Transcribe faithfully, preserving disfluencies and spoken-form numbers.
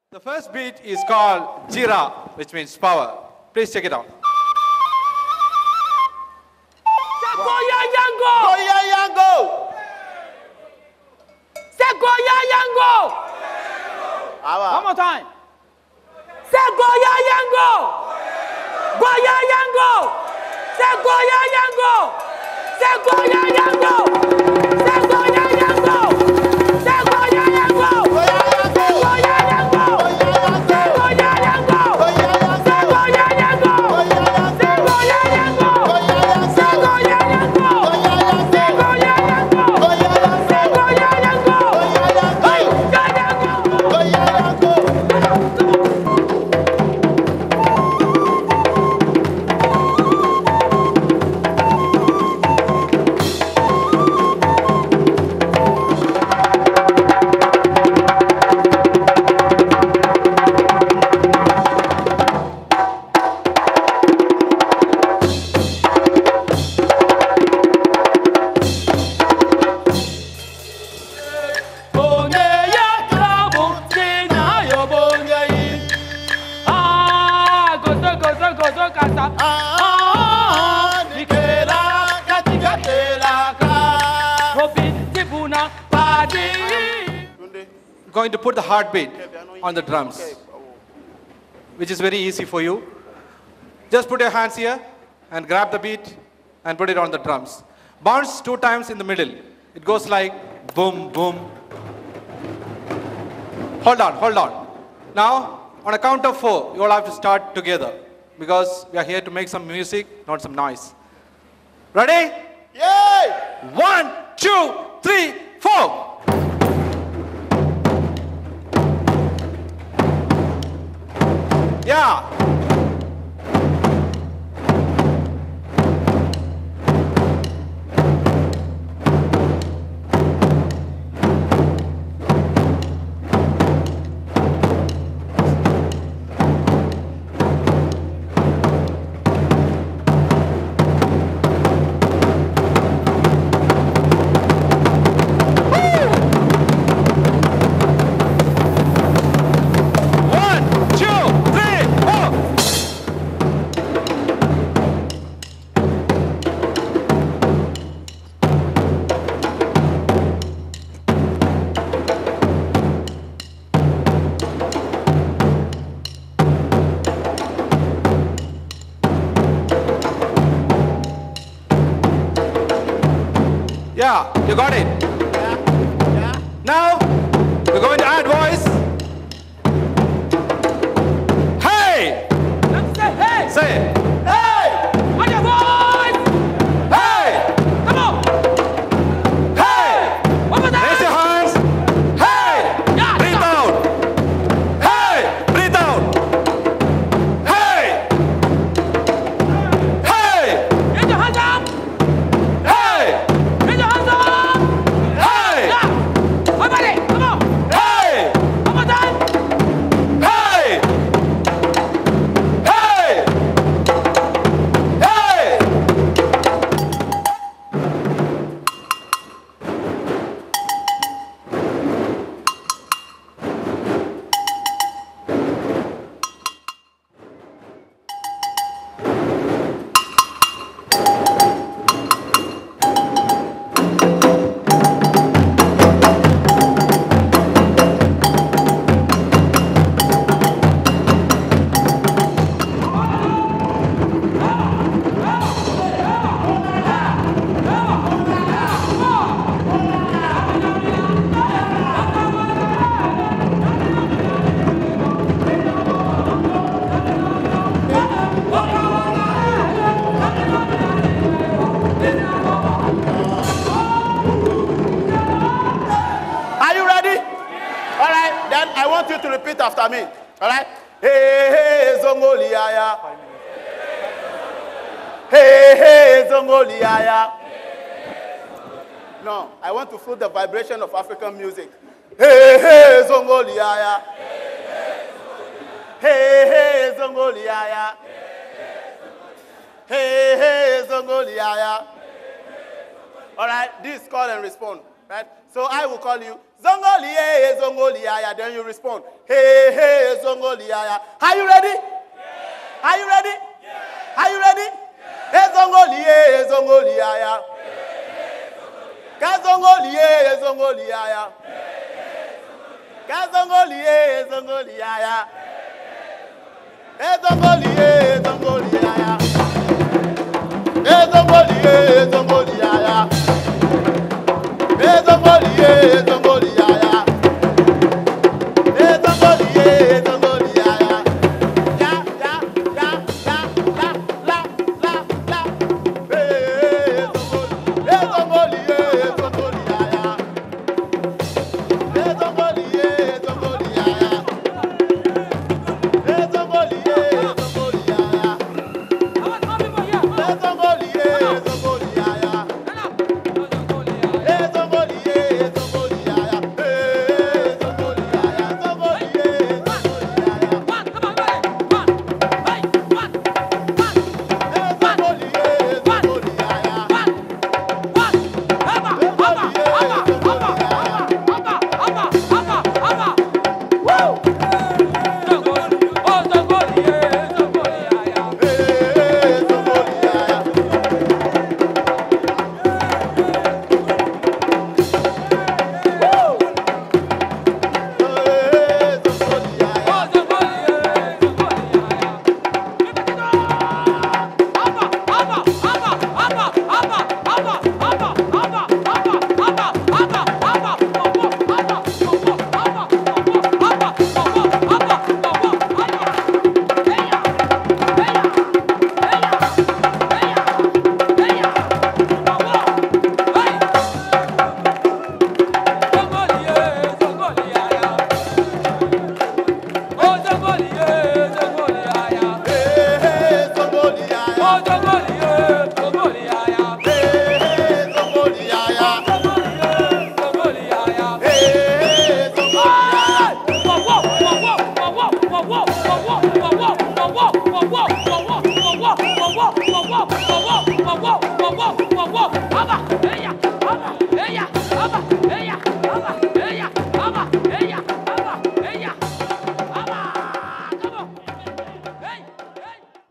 The first beat is called Jira, which means power. Please check it out. Sequoia Yango! Goya Yango! Sequoia Yango! One more time. Sequoia Yango! Goya Yango! Sequoia Yango! Sequoia Yango! Sequoia Yango! Sequoia Yango! Sequoia Yango! Sequoia Yango! Sequoia Yango! Sequoia Yango! Sequoia Yango! Sequoia Yango! Sequoia Yango! Hey! Goya Yango! Going to put the heartbeat on the drums, which is very easy for you. Just put your hands here and grab the beat and put it on the drums. Bounce two times in the middle. It goes like boom, boom. Hold on, hold on. Now, on a count of four, you all have to start together because we are here to make some music, not some noise. Ready? Yay! One, two, three, four. Yeah. Yeah, you got it. Yeah. Yeah. Now, we're going to add voice. Hey! Let's say hey! Say it. Hey! On your voice! Hey! Come on! Hey! One more time! Raise your hands. Hey! Yeah, Breathe stop. out. Hey! Breathe out. Hey! Hey! Raise your hands up! Hey! Raise your hands up! Hey! Yeah! Everybody, come on! Hey! One more time! Hey! Hey! Hey! Are you ready? All right, then I want you to repeat after me. All right? Hey, hey, Zongoliaya. Hey, hey, Zongoliaya. No, I want to feel the vibration of African music. Hey, hey, Zongoliaya. Hey, hey, Zongoliaya. Hey, hey, Zongoliaya. All right, this call and respond. Right? So I will call you, Zongoliye, Zongoliaya. Then you respond, hey, hey, Zongoliaya. Are you ready? Yeah. Are you ready? Yeah. Are you ready? Yeah. Hey, Zongoliye, Zongoliaya. Kazongoliye, Zongoliaya. Kazongoliye, Zongoliaya. Hey, Zongoliye.